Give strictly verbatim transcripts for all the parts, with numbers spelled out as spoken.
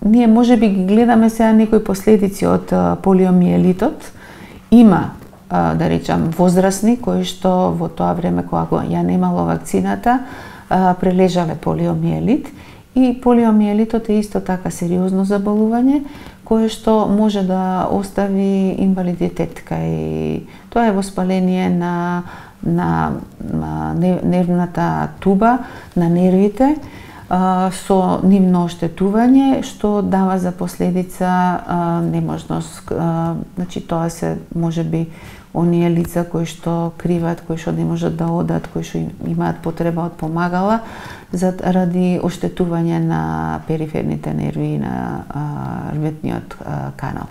ние можеби ги гледаме сега некои последици од полиомиелитот. Има, да речам, возрастни кои што во тоа време кога ја немало вакцината, прележале полиомиелит, и полиомиелитот е исто така сериозно заболување кое што може да остави инвалидитет, кај тоа е воспаление на на, на нервната туба, на нервите, со нивно оштетување, што дава за последица неможност. Значи тоа се можеби оние лица кои што криват, кои што не можат да одат, кои што имаат потреба од помагала заради оштетување на периферните нерви и на рветниот канал.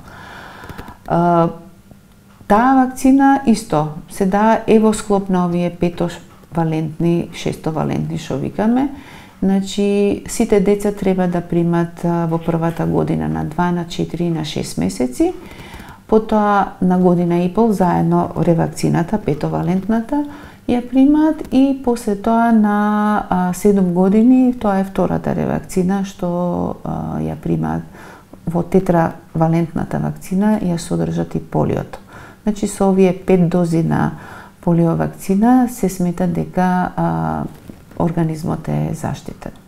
Таа вакцина исто се дава е во склоп на овие петовалентни, шестовалентни што викаме. Значи, сите деца треба да примат во првата година на два, на четири и на шест месеци. Потоа на година и пол заедно ревакцината, петовалентната, ја примаат, и после тоа на седум години, тоа е втората ревакцина што ја примаат. Во тетравалентната вакцина ја содржат и полиото. Значи, со овие пет дози на полиовакцина се смета дека а, организмот е заштитен.